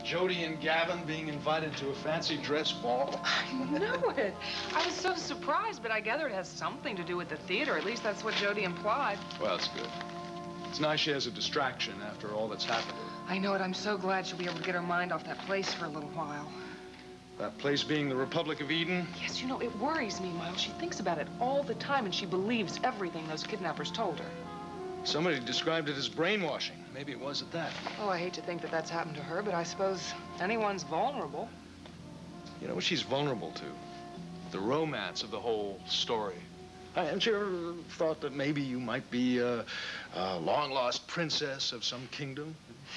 Jody and Gavin being invited to a fancy dress ball. I know it. I was so surprised, but I gather it has something to do with the theater. At least that's what Jody implied. Well, it's good. It's nice she has a distraction after all that's happened to her. I know it. I'm so glad she'll be able to get her mind off that place for a little while. That place being the Republic of Eden? Yes, you know, it worries me, Miles. She thinks about it all the time, and she believes everything those kidnappers told her. Somebody described it as brainwashing. Maybe it was at that. Oh, I hate to think that that's happened to her, but I suppose anyone's vulnerable. You know what she's vulnerable to? The romance of the whole story. Haven't you ever thought that maybe you might be a long-lost princess of some kingdom?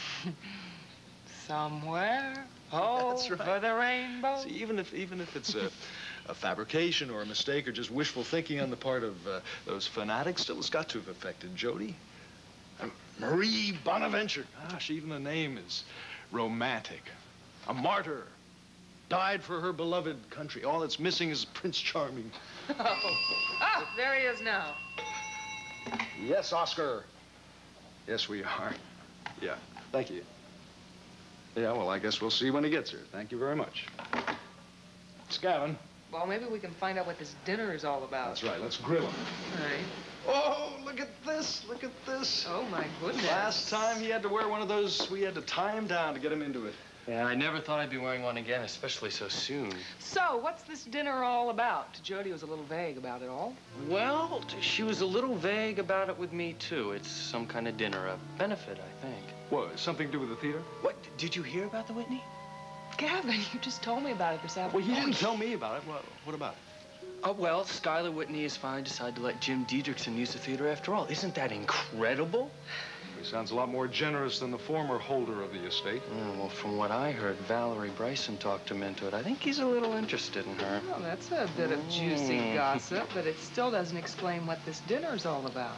Somewhere over the rainbow. See, even if it's a fabrication or a mistake or just wishful thinking on the part of those fanatics, still it's got to have affected Jody. Marie Bonaventure. Gosh, even the name is romantic. A martyr. Died for her beloved country. All that's missing is Prince Charming. Oh, there he is now. Yes, Oscar. Yes, we are. Yeah, thank you. Yeah, well, I guess we'll see when he gets here. Thank you very much. It's Gavin. Well, maybe we can find out what this dinner is all about. That's right. Let's grill him. All right. Oh, look at this. Look at this. Oh, my goodness. Last time he had to wear one of those, we had to tie him down to get him into it. Yeah, I never thought I'd be wearing one again, especially so soon. So, what's this dinner all about? Jody was a little vague about it all. Well, she was a little vague about it with me, too. It's some kind of dinner, a benefit, I think. What, something to do with the theater? What, did you hear about the Whitney? Gavin, you just told me about it this afternoon. Well, you didn't tell me about it. What about it? Well, Skylar Whitney has finally decided to let Jim Diedrichson use the theater after all. Isn't that incredible? He sounds a lot more generous than the former holder of the estate. Well, from what I heard, Valerie Bryson talked him into it. I think he's a little interested in her. Well, that's a bit of juicy gossip, but it still doesn't explain what this dinner's all about.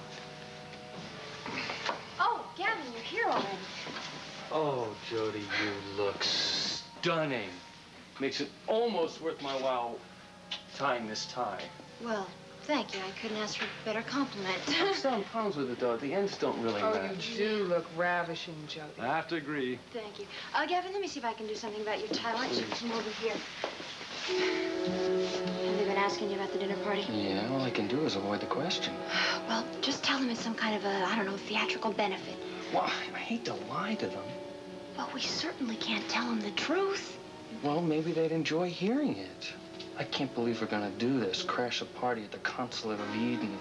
Oh, Gavin, you're here already. Oh, Jody, you look stunning. Makes it almost worth my while tying this tie. Well, thank you. I couldn't ask for a better compliment. I'm still having problems with it, though. The ends don't really match. You do look ravishing, Jody. I have to agree. Thank you. Gavin, let me see if I can do something about your tie. Why don't you come over here? Have they been asking you about the dinner party? Yeah, all I can do is avoid the question. Well, just tell them it's some kind of a, I don't know, theatrical benefit. Well, I hate to lie to them. But we certainly can't tell them the truth. Well, maybe they'd enjoy hearing it. I can't believe we're gonna do this, crash a party at the consulate of Eden.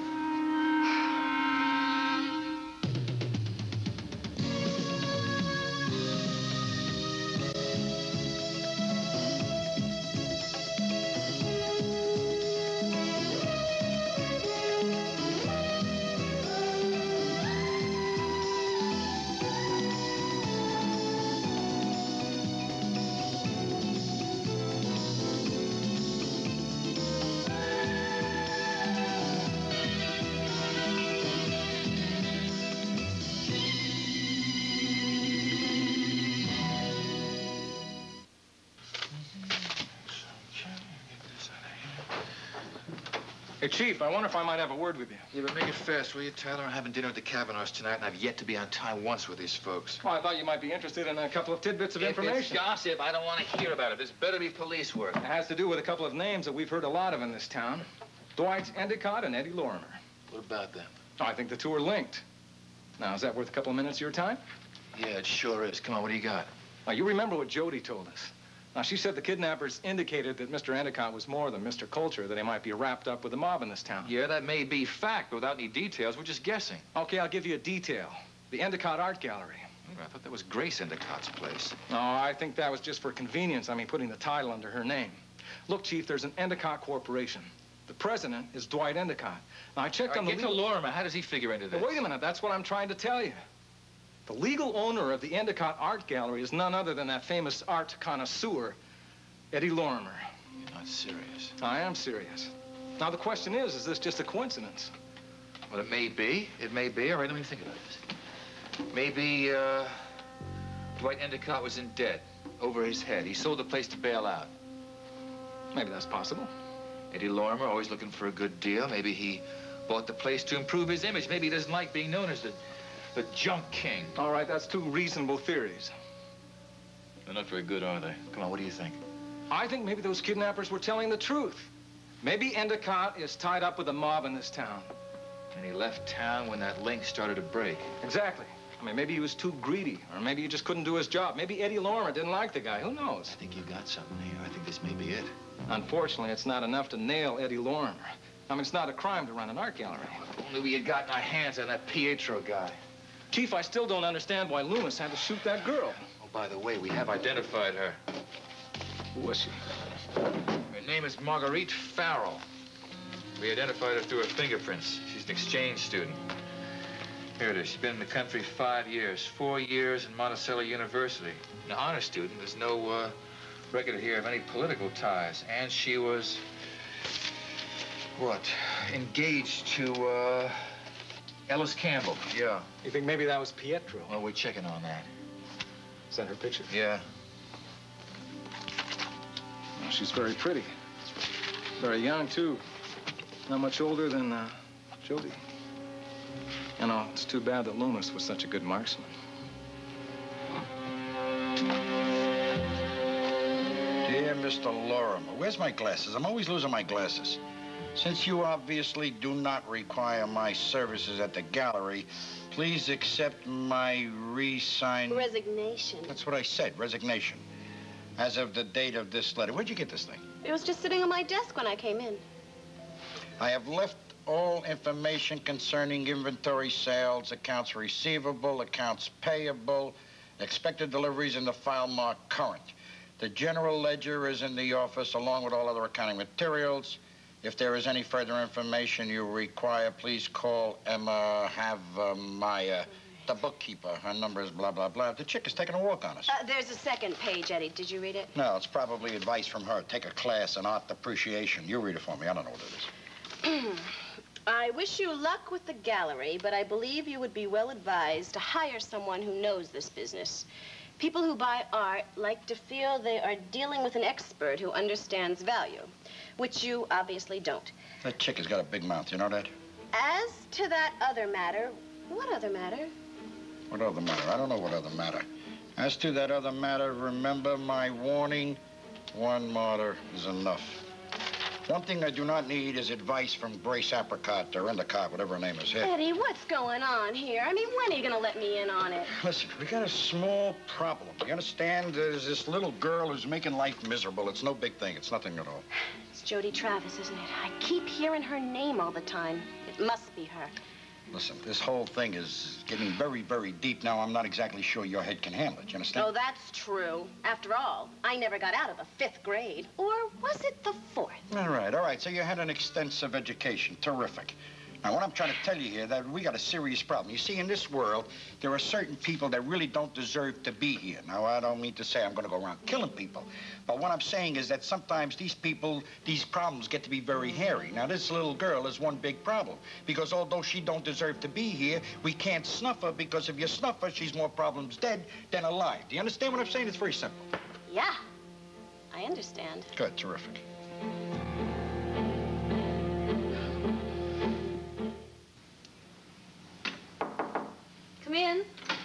Hey, Chief, I wonder if I might have a word with you. Yeah, but make it fast, will you, Tyler? I'm having dinner at the Kavanaughs tonight, and I've yet to be on time once with these folks. Well, I thought you might be interested in a couple of tidbits of information. If it's gossip, I don't want to hear about it. This better be police work. It has to do with a couple of names that we've heard a lot of in this town. Dwight Endicott and Eddie Lorimer. What about them? Oh, I think the two are linked. Now, is that worth a couple of minutes of your time? Yeah, it sure is. Come on, what do you got? Now, you remember what Jody told us. Now, she said the kidnappers indicated that Mr. Endicott was more than Mr. Coulter, that he might be wrapped up with the mob in this town. Yeah, that may be fact, but without any details, we're just guessing. Okay, I'll give you a detail. The Endicott Art Gallery. I thought that was Grace Endicott's place. No, I think that was just for convenience. I mean, putting the title under her name. Look, Chief, there's an Endicott Corporation. The president is Dwight Endicott. Now, I checked on the... Get to Lorimer. How does he figure into this? Now, wait a minute. That's what I'm trying to tell you. The legal owner of the Endicott Art Gallery is none other than that famous art connoisseur, Eddie Lorimer. You're not serious. I am serious. Now, the question is this just a coincidence? Well, it may be. It may be. All right, let me think about this. Maybe, Dwight Endicott was in debt, over his head. He sold the place to bail out. Maybe that's possible. Eddie Lorimer, always looking for a good deal. Maybe he bought the place to improve his image. Maybe he doesn't like being known as the junk king. All right, that's two reasonable theories. They're not very good, are they? Come on, what do you think? I think maybe those kidnappers were telling the truth. Maybe Endicott is tied up with the mob in this town. And he left town when that link started to break. Exactly. I mean, maybe he was too greedy, or maybe he just couldn't do his job. Maybe Eddie Lorimer didn't like the guy. Who knows? I think you got something here. I think this may be it. Unfortunately, it's not enough to nail Eddie Lorimer. I mean, it's not a crime to run an art gallery. If only we had gotten our hands on that Pietro guy. Chief, I still don't understand why Loomis had to shoot that girl. Oh, by the way, we have identified her. Who was she? Her name is Marguerite Farrell. We identified her through her fingerprints. She's an exchange student. Here it is. She's been in the country 5 years. 4 years in Monticello University. An honor student. There's no record here of any political ties. And she was, what, engaged to Ellis Campbell. Yeah. You think maybe that was Pietro? Well, we're checking on that. Is that her picture? Yeah. Well, she's very pretty. Very young, too. Not much older than Jody. You know, it's too bad that Loomis was such a good marksman. Dear Mr. Lorimer, where's my glasses? I'm always losing my glasses. Since you obviously do not require my services at the gallery, please accept my Resignation. That's what I said, resignation. As of the date of this letter. Where'd you get this thing? It was just sitting on my desk when I came in. I have left all information concerning inventory sales, accounts receivable, accounts payable, expected deliveries in the file marked current. The general ledger is in the office along with all other accounting materials. If there is any further information you require, please call Emma the bookkeeper. Her number is blah, blah, blah. The chick is taking a walk on us. There's a second page, Eddie. Did you read it? No, it's probably advice from her. Take a class in art appreciation. You read it for me. I don't know what it is. I wish you luck with the gallery, but I believe you would be well advised to hire someone who knows this business. People who buy art like to feel they are dealing with an expert who understands value, which you obviously don't. That chick has got a big mouth. You know that? As to that other matter, what other matter? What other matter? I don't know what other matter. As to that other matter, remember my warning. One martyr is enough. One thing I do not need is advice from Grace Apricot or Endicott, whatever her name is here. Eddie, what's going on here? I mean, when are you going to let me in on it? Listen, we got a small problem. You understand? There's this little girl who's making life miserable. It's no big thing. It's nothing at all. It's Jody Travis, isn't it? I keep hearing her name all the time. It must be her. Listen, this whole thing is getting very, very deep now. I'm not exactly sure your head can handle it. You understand? Oh, that's true. After all, I never got out of the 5th grade. Or was it the 4th? All right. So you had an extensive education. Terrific. Now, what I'm trying to tell you here, that we got a serious problem. You see, in this world, there are certain people that really don't deserve to be here. Now, I don't mean to say I'm going to go around killing people. But what I'm saying is that sometimes these problems get to be very hairy. Now, this little girl is one big problem. Because although she don't deserve to be here, we can't snuff her because if you snuff her, she's more problems dead than alive. Do you understand what I'm saying? It's very simple. Yeah, I understand. Good, terrific. Come in.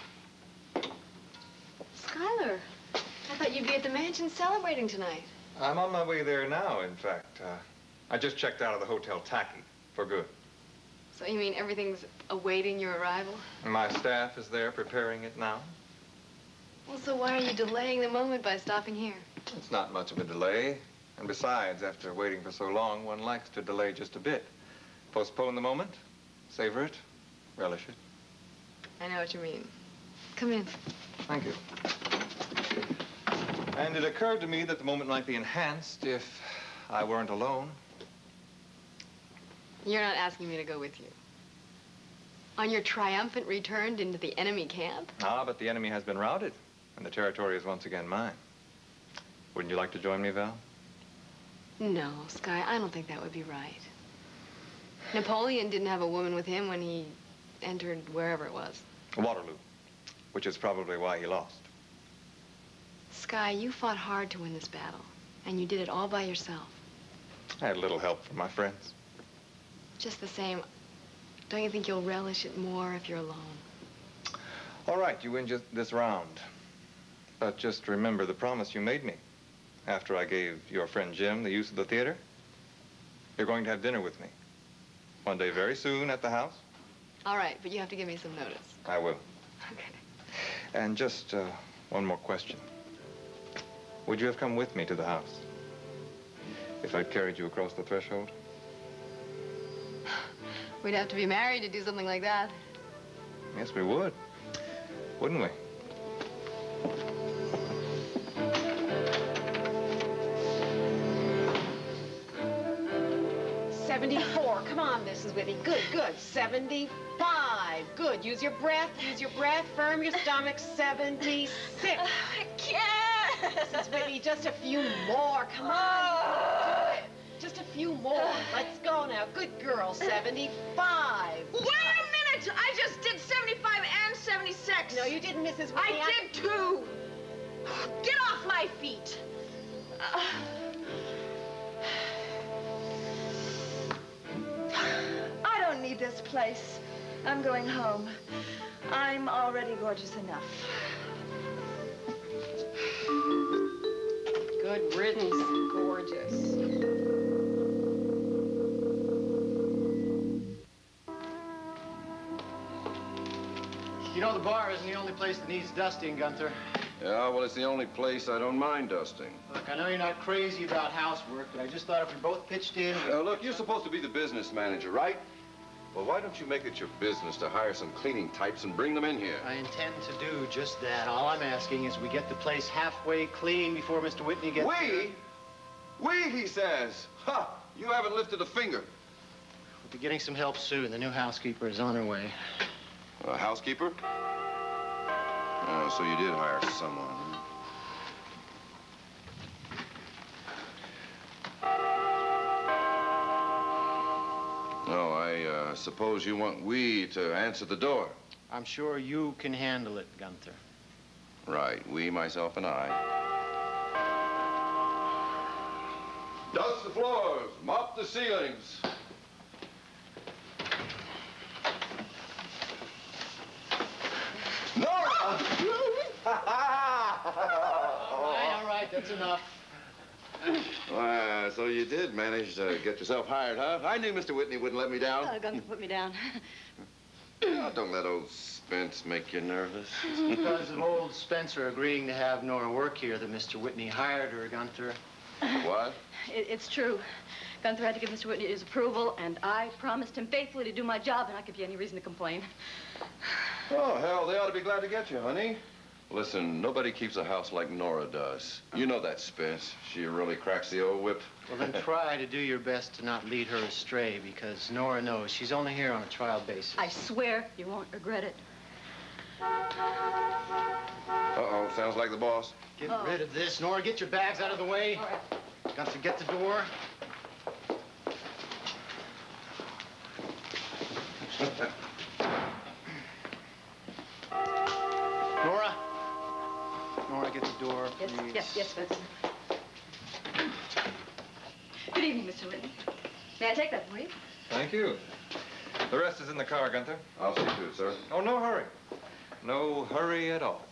Skylar, I thought you'd be at the mansion celebrating tonight. I'm on my way there now, in fact. I just checked out of the Hotel Tacky for good. So you mean everything's awaiting your arrival? My staff is there preparing it now. Well, so why are you delaying the moment by stopping here? It's not much of a delay. And besides, after waiting for so long, one likes to delay just a bit. Postpone the moment, savor it, relish it. I know what you mean. Come in. Thank you. And it occurred to me that the moment might be enhanced if I weren't alone. You're not asking me to go with you. On your triumphant return into the enemy camp? Ah, but the enemy has been routed, and the territory is once again mine. Wouldn't you like to join me, Val? No, Sky, I don't think that would be right. Napoleon didn't have a woman with him when he entered wherever it was. Waterloo, which is probably why he lost. Sky, you fought hard to win this battle, and you did it all by yourself. I had a little help from my friends. Just the same, don't you think you'll relish it more if you're alone? All right, you win just this round. But just remember the promise you made me after I gave your friend Jim the use of the theater. You're going to have dinner with me one day very soon at the house. All right, but you have to give me some notice. I will. Okay. And just one more question. Would you have come with me to the house if I'd carried you across the threshold? We'd have to be married to do something like that. Yes, we would. Wouldn't we? 74. Come on, Mrs. Whitney. Good, good. 75. Good. Use your breath. Use your breath. Firm your stomach. 76. I can't. Mrs. Whitney, just a few more. Come on. Do it. Just a few more. Let's go now. Good girl. 75. Wait a minute. I just did 75 and 76. No, you didn't, Mrs. Whitney. I did too. Get off my feet. I don't need this place. I'm going home. I'm already gorgeous enough. Good riddance. Gorgeous. You know, the bar isn't the only place that needs dusting, Gunther. Yeah, well, it's the only place I don't mind dusting. Look, I know you're not crazy about housework, but I just thought if we both pitched in... Look, you're supposed to be the business manager, right? Well, why don't you make it your business to hire some cleaning types and bring them in here? I intend to do just that. All I'm asking is we get the place halfway clean before Mr. Whitney gets... We? We, he says. Ha! You haven't lifted a finger. We'll be getting some help soon. The new housekeeper is on her way. A housekeeper? Oh, so you did hire someone. No, I suppose you want we to answer the door. I'm sure you can handle it, Gunther. Right, we, myself, and I. Dust the floors, mop the ceilings. Nora! All right, that's enough. So you did manage to get yourself hired, huh? I knew Mr. Whitney wouldn't let me down. Gunther put me down. Oh, don't let old Spence make you nervous. Because of old Spencer agreeing to have Nora work here that Mr. Whitney hired her, Gunther. What? It's true. Gunther had to give Mr. Whitney his approval, and I promised him faithfully to do my job, and not give you any reason to complain. Oh, hell, they ought to be glad to get you, honey. Listen, nobody keeps a house like Nora does. You know that, Spence. She really cracks the old whip. Well, then try to do your best to not lead her astray, because Nora knows she's only here on a trial basis. I swear you won't regret it. Uh-oh, sounds like the boss. Get rid of this. Nora, get your bags out of the way. All right. Got to get the door. Nora. Nora, get the door, please. Yes, Vincent. Good evening, Mr. Whitney. May I take that for you? Thank you. The rest is in the car, Gunther. I'll see to it, sir. Oh, no hurry. No hurry at all.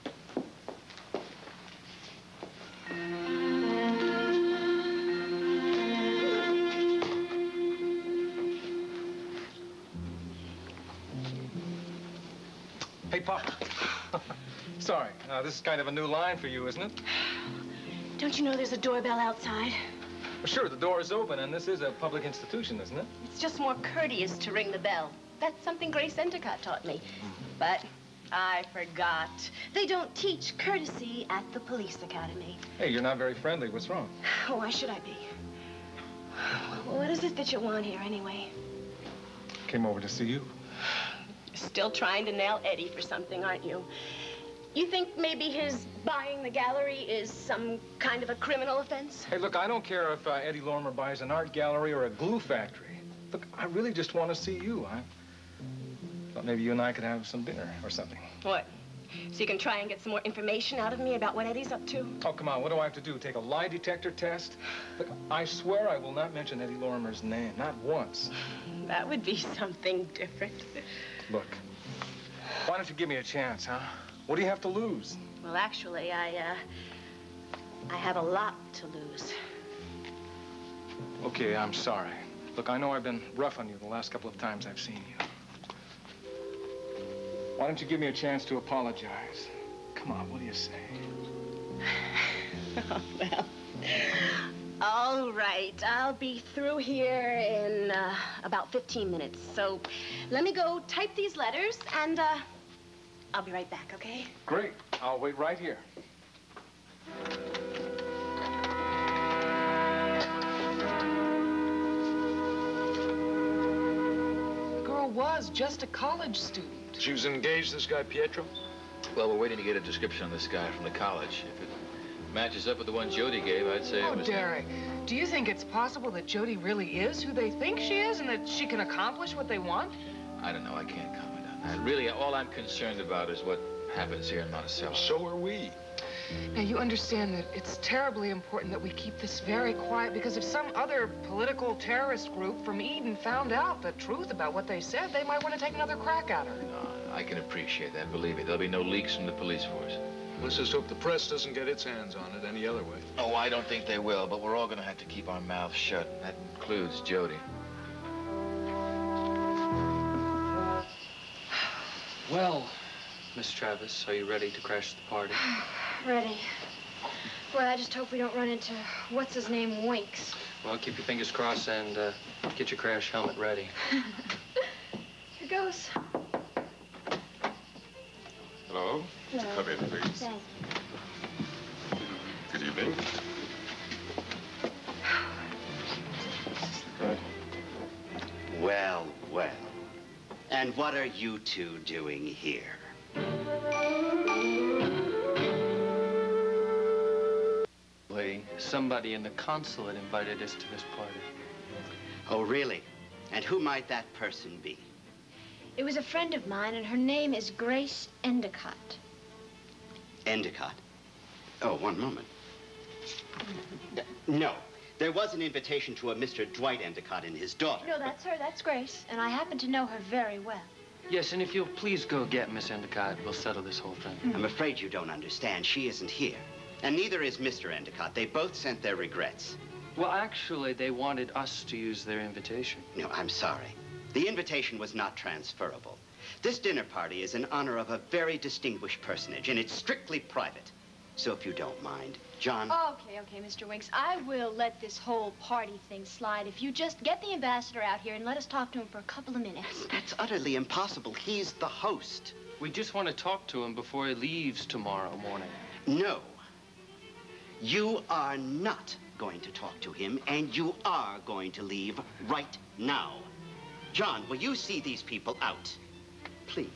Hey, Pop. Sorry, this is kind of a new line for you, isn't it? Don't you know there's a doorbell outside? Well, sure, the door is open, and this is a public institution, isn't it? It's just more courteous to ring the bell. That's something Grace Endicott taught me. But I forgot. They don't teach courtesy at the police academy. Hey, you're not very friendly. What's wrong? Oh, why should I be? What is it that you want here, anyway? Came over to see you. Still trying to nail Eddie for something, aren't you? You think maybe his buying the gallery is some kind of a criminal offense? Hey, look, I don't care if Eddie Lorimer buys an art gallery or a glue factory. Look, I really just want to see you. I thought maybe you and I could have some dinner or something. What? So you can try and get some more information out of me about what Eddie's up to? Oh, come on, what do I have to do? Take a lie detector test? Look, I swear I will not mention Eddie Lorimer's name, not once. That would be something different. Look, why don't you give me a chance, huh? What do you have to lose? Well, actually, I have a lot to lose. Okay, I'm sorry. Look, I know I've been rough on you the last couple of times I've seen you. Why don't you give me a chance to apologize? Come on, what do you say? Oh, well, all right. I'll be through here in about 15 minutes. So let me go type these letters, and I'll be right back, okay? Great. I'll wait right here. The girl was just a college student. She was engaged to this guy, Pietro? Well, we're waiting to get a description on this guy from the college. If it matches up with the one Jody gave, I'd say it was... Derek, do you think it's possible that Jody really is who they think she is and that she can accomplish what they want? I don't know. I can't comment on that. Really, all I'm concerned about is what happens here in Monticello. So are we. Now, you understand that it's terribly important that we keep this very quiet, because if some other political terrorist group from Eden found out the truth about what they said, they might want to take another crack at her. No, I can appreciate that. Believe me, there'll be no leaks from the police force. Let's just hope the press doesn't get its hands on it any other way. Oh, I don't think they will, but we're all going to have to keep our mouths shut. That includes Jody. Well, Miss Travis, are you ready to crash the party? Ready. Well, I just hope we don't run into what's-his-name Winks. Well, keep your fingers crossed and get your crash helmet ready. Here goes. Hello? Hello. Come in, please. Thanks. Good evening. Good. Well, well. And what are you two doing here? Somebody in the consulate invited us to this party. Oh, really? And who might that person be? It was a friend of mine, and her name is Grace Endicott. Endicott? Oh, one moment. No. There was an invitation to a Mr. Dwight Endicott and his daughter. No, that's her. That's Grace. And I happen to know her very well. Yes, and if you'll please go get Miss Endicott, we'll settle this whole thing. I'm afraid you don't understand. She isn't here. And neither is Mr. Endicott. They both sent their regrets. Well, actually, they wanted us to use their invitation. No, I'm sorry. The invitation was not transferable. This dinner party is in honor of a very distinguished personage, and it's strictly private. So if you don't mind, John... Okay, Mr. Winks. I will let this whole party thing slide if you just get the ambassador out here and let us talk to him for a couple of minutes. That's utterly impossible. He's the host. We just want to talk to him before he leaves tomorrow morning. No. You are not going to talk to him, and you are going to leave right now. John, will you see these people out? Please.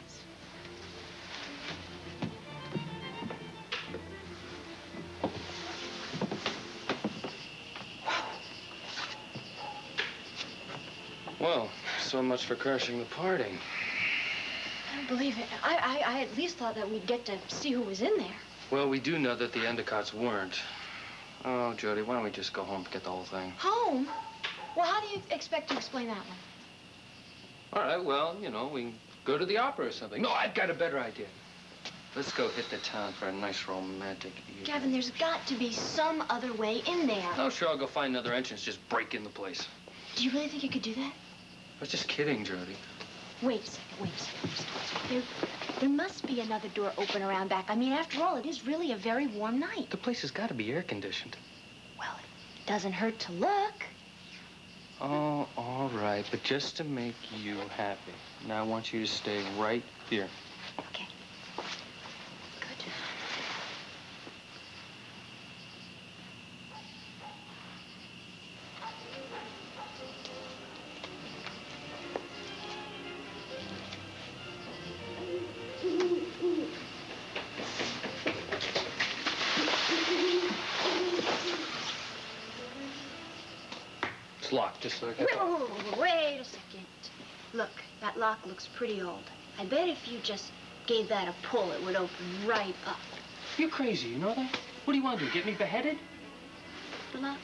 Well, so much for crashing the party. I don't believe it. I at least thought that we'd get to see who was in there. Well, we do know that the Endicotts weren't. Oh, Jody, why don't we just go home and forget the whole thing? Home? Well, how do you expect to explain that one? All right, well, you know, we can go to the opera or something. No, I've got a better idea. Let's go hit the town for a nice romantic evening. Gavin, there's got to be some other way in there. Oh, sure, I'll go find another entrance, just break in the place. Do you really think you could do that? I was just kidding, Jody. Wait a second. There must be another door open around back. I mean, after all, it is really a very warm night. The place has got to be air-conditioned. Well, it doesn't hurt to look. Oh, all right, but just to make you happy. Now I want you to stay right here. Okay. Good. It's locked, just like I thought. Wait a second. Look, that lock looks pretty old. I bet if you just gave that a pull, it would open right up. You're crazy, you know that? What do you want to do, get me beheaded? The lock?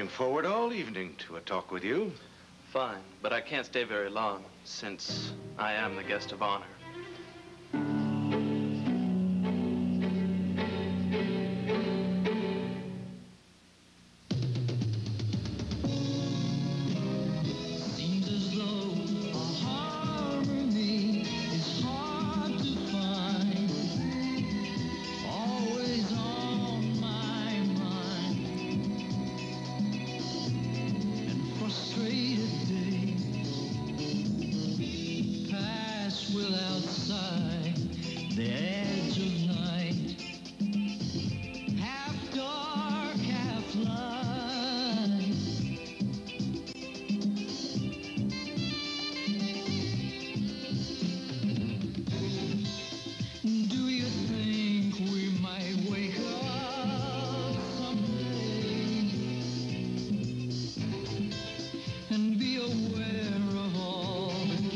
looking forward all evening to a talk with you. Fine, but I can't stay very long, since I am the guest of honor.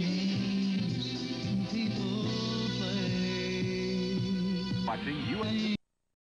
Watching USA.